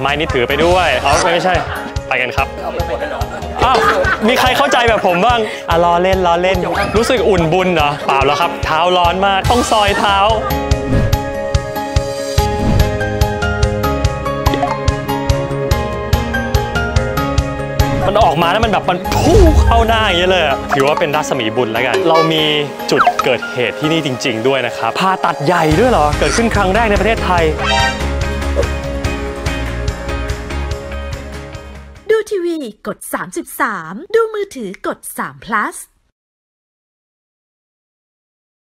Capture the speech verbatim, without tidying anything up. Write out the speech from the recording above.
ม้นี้ถือไปด้วยอ๋อไม่ใช่ไปกันครับอ้าวมีใครเข้าใจแบบผมบ้างอ่ะล้อเล่นล้อเล่นรู้สึกอุ่นบุญเหรอเปล่าแล้วครับเท้าร้อนมากต้องซอยเท้ามันออกมาแล้วมันแบบมันพุ่งเข้าหน้าอย่างเงี้ยเลยถือว่าเป็นรัศมีบุญแล้วกันเรามีจุดเกิดเหตุที่นี่จริงๆด้วยนะครับผ่าตัดใหญ่ด้วยเหรอเกิดขึ้นครั้งแรกในประเทศไทยดูทีวีกดสามสิบสามดูมือถือกดสาม plus